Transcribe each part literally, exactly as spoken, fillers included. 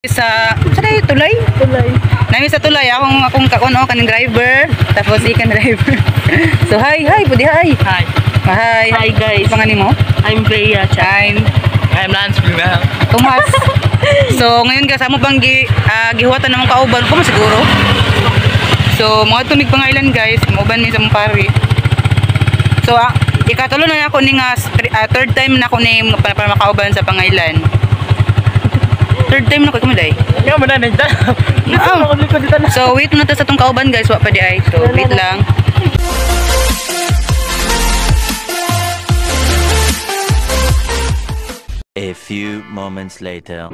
Sa sa tayo tulay? Tulay. Nami sa tulay akong akong kakuno kaning driver tapos ikan driver. So hi hi pudi hi. Hi. Hi. Hi guys. Pangalan mo? I'm Bea. I'm I'm Lance Bea. Tomas. So ngayon guys amo bang gi uh, gihuwatan namang kauban ko mo siguro. So mga tumig pangailan guys, mauban mi sa mong pari. So uh, ikatulo na ako ning uh, third time na ako ni para, para makauban sa pangailan. Third time na ko kumaday. Nga man na nagda. So wait muna ta sa tong kauban guys, wa pa di ay. So wait lang. A few moments later.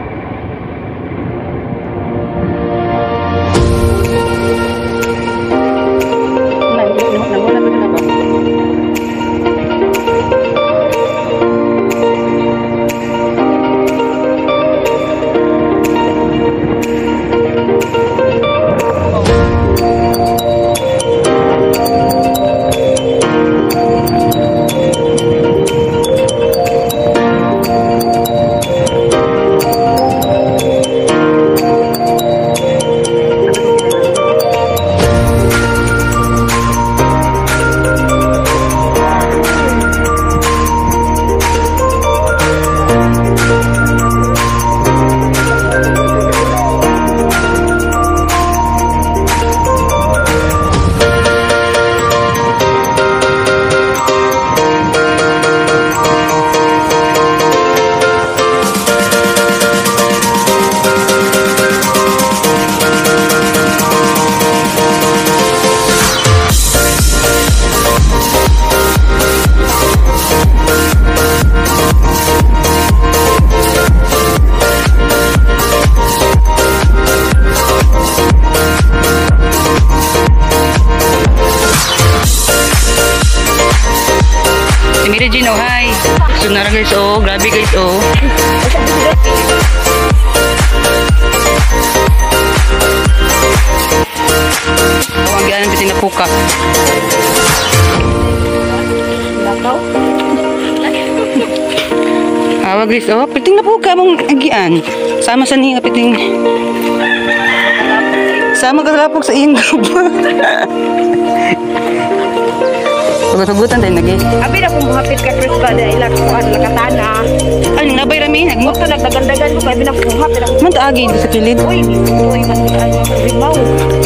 Regine, oh hi. So nara guys, oh. Grabe guys, oh. Oh, ang gano'n kasi napuka. Lakaw? Awa guys, oh. Piting napuka mong agian. Sama sa niya, piting. Sama kasalapok sa iyong grupo. Sagutan tayo lagi. Abi na kung muhapit ka Chris ba na ilang kuhan lakatana. Ay, nabay rami. Huwag ka nagdagandagan mo kaya binang kung muhapit ako. Man taagi sa kilid. Uy, uy, matigaan mo sa rimaw.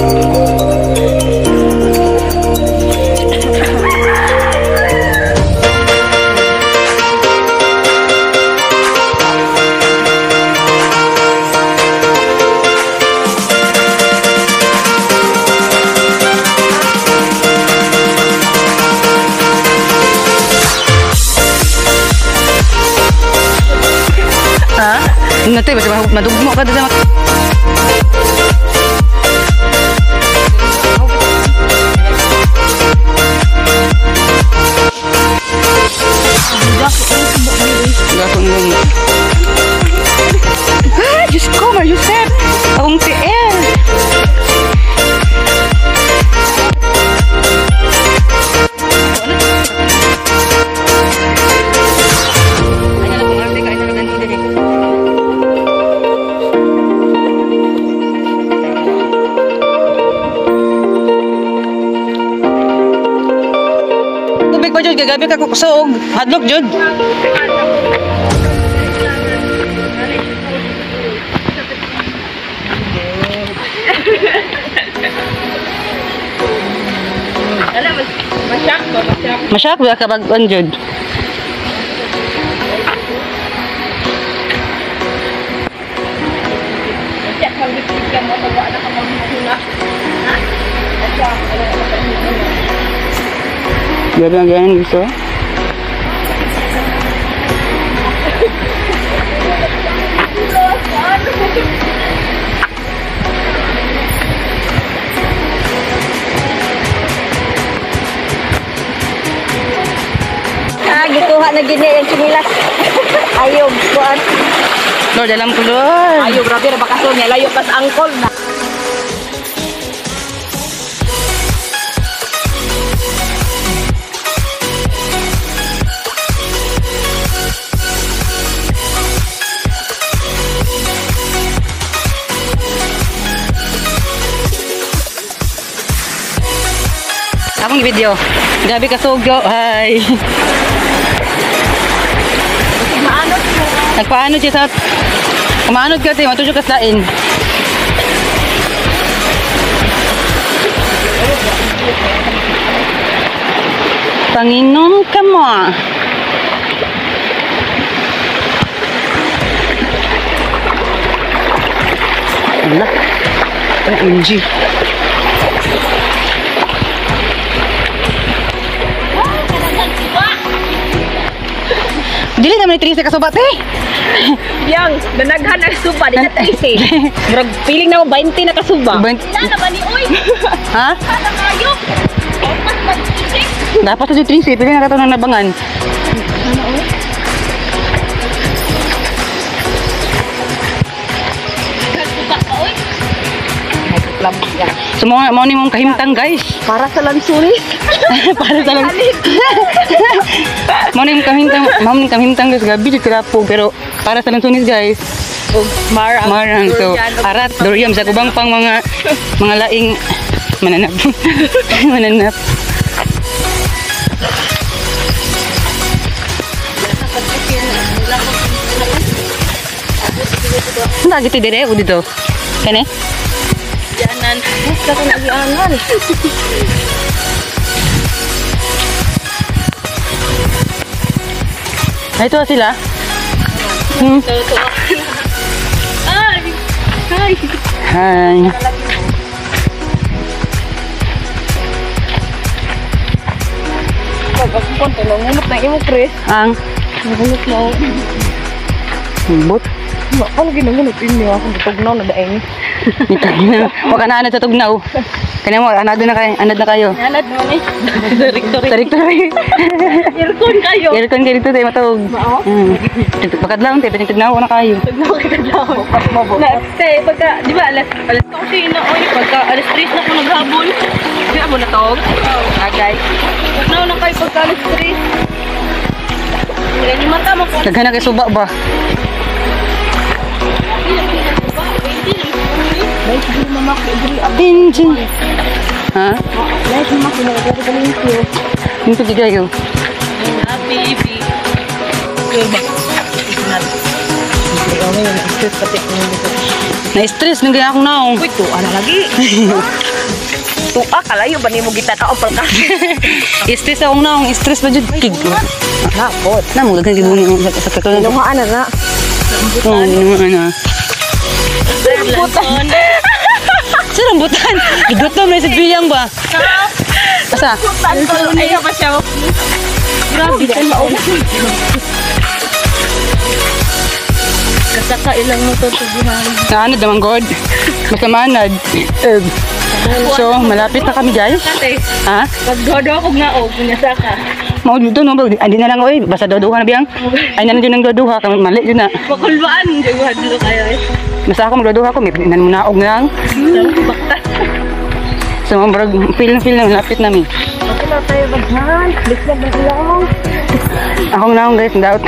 Nanti basta madugmo ka dito. Ah, just come, are you set? Akong T L. Gabi ka kukusog. Hadlok, Jud. Masyak ba? Masyak. Masyak ba ka bag-on, Jud? Masyak ka bigtig ka mo. Tawa na ka mag-huna. Ha? Masyak. Gabi ang ganyan gusto. Ah, gituha na gini yung similas. Ayaw, buwan. Lord, alam ko, Lord. Ayaw, grabe na bakasyon niya. Layo pas angkol na. akong video. Gabi ka sugyo. Hi. Maanot mo. Nagpaano siya sa... Kumaanod ka siya, matulog ka sa lain. Panginom ka mo. Ala. O M G. Dili naman ni Trisa kasubat eh. Yang, nanaghan ang suba, di na taisi. Murag, feeling na mo, twenty na kasuba. Bant- Wala na ba ni Uy? Ha? Sana kayo? Opas mag-isip. Dapat sa si Trisa, pili na kato ng nabangan. Kasuba ka, Uy. Nagplabos yan. So mga mo ni mong kahimtang guys. Para sa lansuris. Para sa lang. Mo ni mong kahimtang, mo ni kahimtang guys gabi di kirapo pero para sa lansunis guys. O, marang. Marang so arat duriam sa kubang pang mga mga laing mananap. Mananap. Nda gitu dire udi to. Kene? Janan. Basta ko nag-iangan. Ay ito sila. Hmm. Ay! Ay! Hi. Pag-agpon, tulungunot na imo, Chris. Ang Tulungunot na ako. bot. Ano ginungunot inyo? Ako natugnaw na daing. Ito na. Wag ka na anad sa tugnaw. Kanya mo anad na kayo, anad na kayo. Nanad mo ni. Directory. Tarik-tarik. Aircon kayo. Aircon kayo dito tayo matawag. Mao? Hmm. Bakit lang tayo, pinitugnaw ko na kayo. Tugnaw kita daw. Na, te, pagka, di ba, alas, alas kasi na, oy, pagka alas tres na ako naghabol. Di mo na tawag? Oo. Ah, guys. Tugnaw na kayo pagka alas tres. Hindi ni mata mo po. Naghanap kay suba ba? Baik, di mamak, di Engine. Ha? Baik, mamak, di mamak, di mamak, Hindi di kayo. Happy, baby. Kurba. Ikaw ngayon, stress pati ko nito. Na-stress nang gaya akong naong. Uy, tuwa na lagi. Tuwa, kalayo ba ni mo kita kaopal ka? Stress akong naong. Stress na dyan. Kig. Napot. Na mo, dagang gibunin mo sa kakalan. Inuhaan na na. Oo, inumaan na. Rambutan. Sa rambutan. Gigutom na sa biyang ba? Asa? Rambutan ko. Ayaw pa siya. Grabe ka na. Kasaka ilang mo ito tubuhan. Naanad naman God. Basta maanad. Eh. So, malapit na kami guys. Kate, Ha? pagdodo ako nga o, punyasaka. Mau dito no ba? Andi na lang oy. Basta doduha na biyang. Ay na din ang doduha kami mali din na. Pakulbaan, jaguhan dito kayo eh. Basta ako magdoduha ko, may nan mo naog na lang. Baktas. So, marag feel na feel na lapit namin. Ako na tayo baghan. Bilis na ba lang? Akong naong guys, doubt.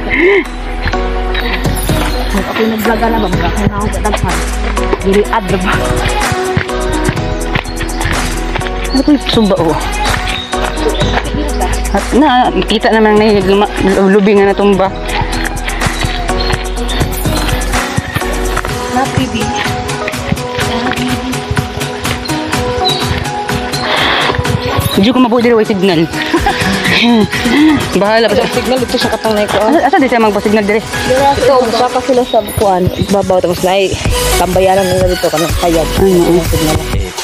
Ako naglaga na ba? Baghan na ako sa taghan. Dili ad na ba? Ano ko yung sumba oh. At na, kita naman na yung lubingan na tumba. Na, baby. Hindi ko mabuti rin signal. Bahala pa sa Signal ito sa katangay ko. Asa, asa di siya magpa-signal dire? Ito, saka sila sa bukuan. Babaw, tapos na eh. Tambayanan nila dito ka ng kayag. Ay, oo. Signal.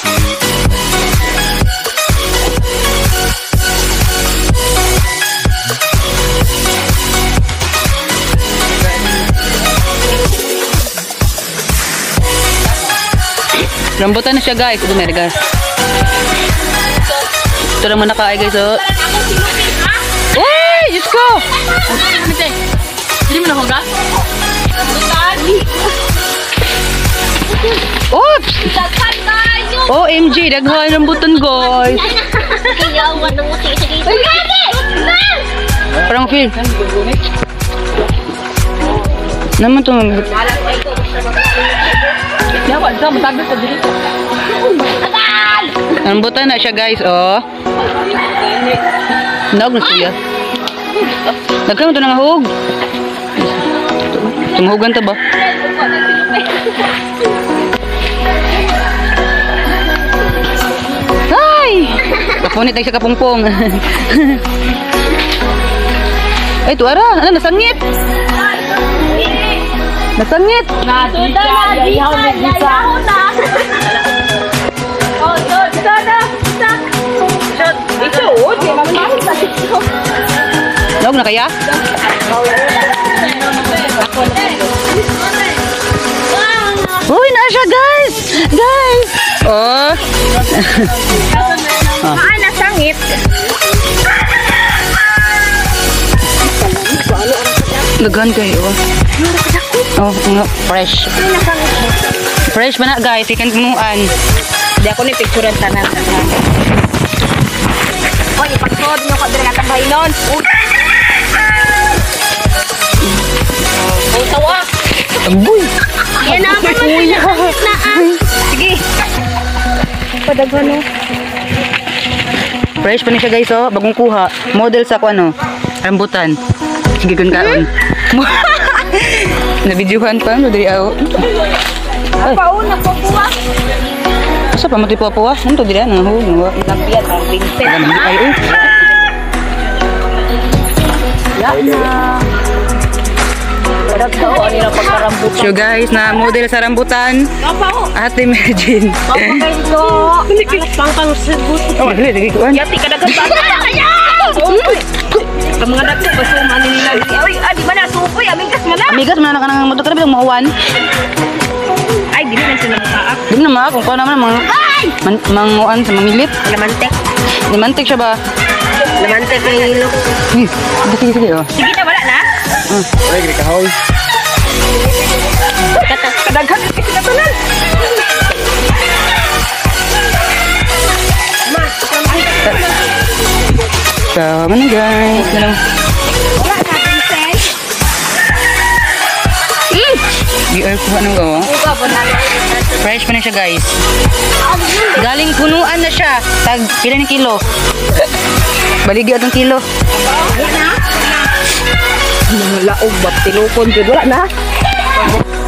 Rambutan na siya guys. Ito meron guys. Ito naman nakaay guys oh. Uy! Diyos ko! Hindi mo na hugas? Oops! Daghan tayo! O M G, daghan rambutan guys. Kayawan ng muti sa dito. Parang feel. Naman to. Yawan ka, matagos sa dito. Atal! Rambutan na siya guys, oh. Naog na siya. Nagkaroon ito ng hug. Tumuhugan to ba? Ay! Kapunit na siya kapungpong. Ay, tuwara. Ano, nasangit? Nasangit. Natuda na, gihaw na, gihaw na. Oh, shot, shot na, shot. Shot. Ito, oh, di ba naman sa ito? Naog na kaya? Uy, na siya guys! Guys! Oh! Ah, nasangit. Dagan kayo. Oh, nga, fresh. Fresh ba na guys? Ikan punuan. Hindi ako ni picturean tanan. Oy, ipagod nyo ko dire natambay nun. Oh, tawa. Agoy! Yan na ako na. Sige. Padaghan no. Fresh pa na siya guys, oh. Bagong kuha. Model sa ako, ano, rambutan. Sige kun kaon. Na-videohan pa, no, diri ako. Ay, Apa una ko kuha? asa pa mati po po ah? Ano to diri nang hug no? Lampian ang bintet. Ay, oh. Yan na. Padaghan ko ani na pagkarambut. So guys, na model sa rambutan. Apa ko? Ate Mergin. Papagay dito. Alas pangkang sebut. Oh, dili dili kuan. Yati kadagan ba? Kaya! Ang mga dagko ba sa manin nila? Ay, adi man na supoy, amigas man na. Amigas man na kanang motor kada bilang mauwan. Ay, di na sila makaak. Di na ma kung kuan naman mga man, manguan sa mangilit. Lamantek. Limantik siya ba? Lamantek ng ilo. Sige, sige, sige oh. Sige na, wala na. Ay, gini kahoy. Kadaghan kasi sila tanan. So, ano guys? Ano? Wala na, Vincent. Di ay kuha ng gawa. Buka ba na? Fresh pa na siya guys. Galing punuan na siya. Tag, pila ng kilo? Baligi atong kilo. Wala na. Mga laog ba? Tinupon. Wala na.